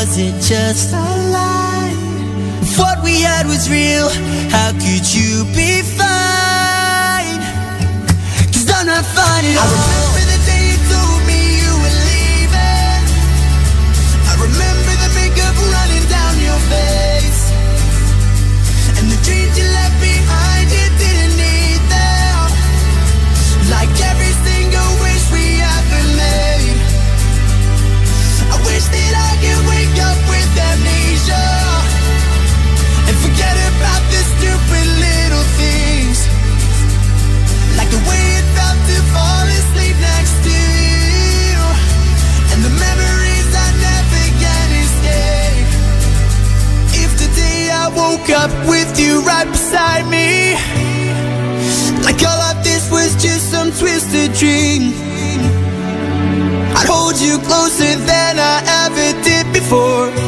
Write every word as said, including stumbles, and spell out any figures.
was it just a lie? If what we had was real, how could you be fine? Cause I'm not fine at all. I remember the day you told me you were leaving. I remember the makeup running down your face, and the dreams you left behind you didn't need them. Like every single wish we ever made. I wish that I could wake up with amnesia and forget about the stupid little things, like the way it felt to fall asleep next to you, and the memories I never can escape. If today I woke up with you right beside me, like all of this was just some twisted dream, I'd hold you closer than I ever did before.